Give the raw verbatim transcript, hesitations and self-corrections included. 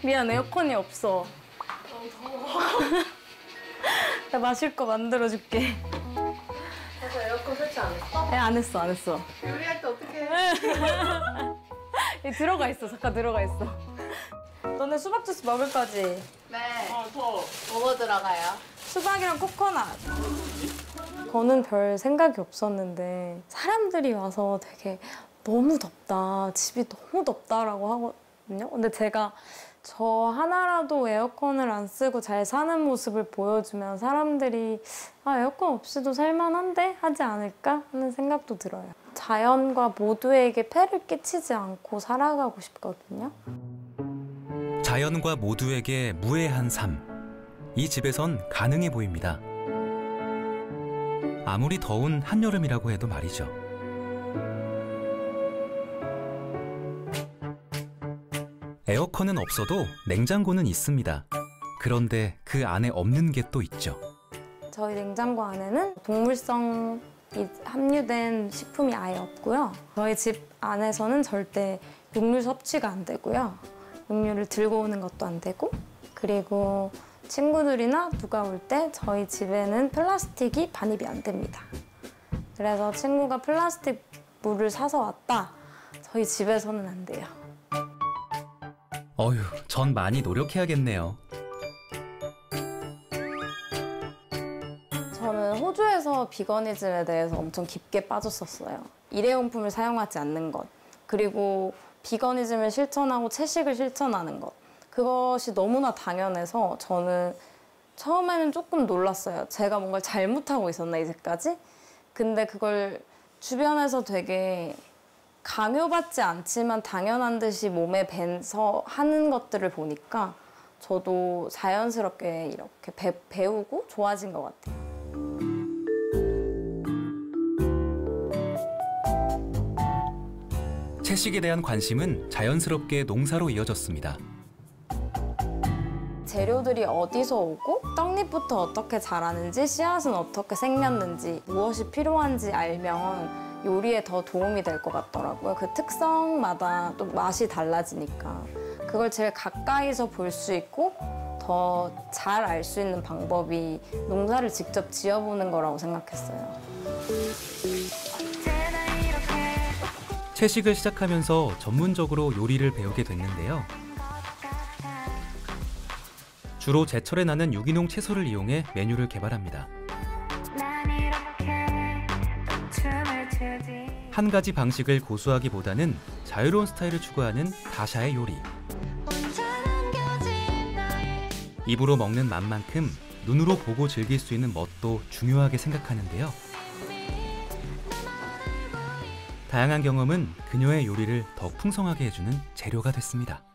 미안, 에어컨이 없어. 너무 더워. 나 마실 거 만들어줄게. 그래서 에어컨 설치 안 했어? 네, 안 했어, 안 했어. 요리할 때 어떻게 해? 여기 들어가 있어, 잠깐 들어가 있어. 너네 수박 주스 먹을 거지? 네. 어, 저. 뭐뭐 들어가요? 수박이랑 코코넛. 저는 별 생각이 없었는데 사람들이 와서 되게 너무 덥다, 집이 너무 덥다라고 하거든요. 근데 제가 저 하나라도 에어컨을 안 쓰고 잘 사는 모습을 보여주면 사람들이 아, 에어컨 없이도 살만한데? 하지 않을까? 하는 생각도 들어요. 자연과 모두에게 폐를 끼치지 않고 살아가고 싶거든요. 자연과 모두에게 무해한 삶. 이 집에선 가능해 보입니다. 아무리 더운 한여름이라고 해도 말이죠. 에어컨은 없어도 냉장고는 있습니다. 그런데 그 안에 없는 게 또 있죠. 저희 냉장고 안에는 동물성이 함유된 식품이 아예 없고요. 저희 집 안에서는 절대 육류 섭취가 안 되고요. 육류를 들고 오는 것도 안 되고, 그리고 친구들이나 누가 올 때 저희 집에는 플라스틱이 반입이 안 됩니다. 그래서 친구가 플라스틱 물을 사서 왔다. 저희 집에서는 안 돼요. 어휴, 전 많이 노력해야겠네요. 저는 호주에서 비거니즘에 대해서 엄청 깊게 빠졌었어요. 일회용품을 사용하지 않는 것, 그리고 비거니즘을 실천하고 채식을 실천하는 것. 그것이 너무나 당연해서 저는 처음에는 조금 놀랐어요. 제가 뭔가를 잘못하고 있었나, 이제까지? 근데 그걸 주변에서 되게 강요받지 않지만 당연한 듯이 몸에 밴서 하는 것들을 보니까 저도 자연스럽게 이렇게 배, 배우고 좋아진 것 같아요. 채식에 대한 관심은 자연스럽게 농사로 이어졌습니다. 재료들이 어디서 오고 떡잎부터 어떻게 자라는지 씨앗은 어떻게 생겼는지 무엇이 필요한지 알면 요리에 더 도움이 될 것 같더라고요. 그 특성마다 또 맛이 달라지니까 그걸 제일 가까이서 볼 수 있고 더 잘 알 수 있는 방법이 농사를 직접 지어보는 거라고 생각했어요. 채식을 시작하면서 전문적으로 요리를 배우게 됐는데요. 주로 제철에 나는 유기농 채소를 이용해 메뉴를 개발합니다. 한 가지 방식을 고수하기보다는 자유로운 스타일을 추구하는 다샤의 요리. 입으로 먹는 맛만큼 눈으로 보고 즐길 수 있는 멋도 중요하게 생각하는데요. 다양한 경험은 그녀의 요리를 더 풍성하게 해주는 재료가 됐습니다.